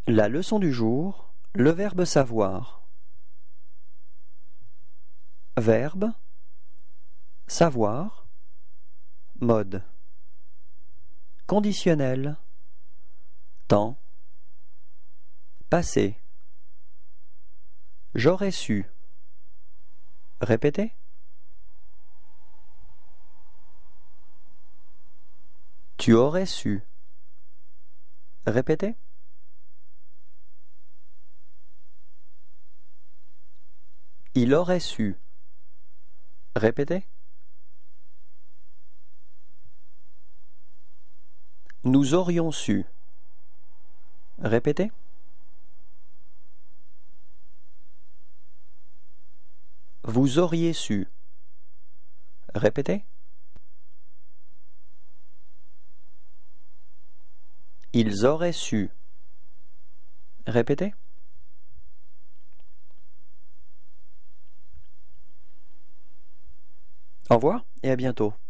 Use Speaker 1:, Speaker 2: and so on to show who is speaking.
Speaker 1: La leçon du jour, le verbe savoir. Verbe, savoir, mode. Conditionnel, temps, passé. J'aurais su. Répétez. Tu aurais su. Répétez. Il aurait su. Répétez. Nous aurions su. Répétez. Vous auriez su. Répétez. Ils auraient su. Répétez. Au revoir et à bientôt.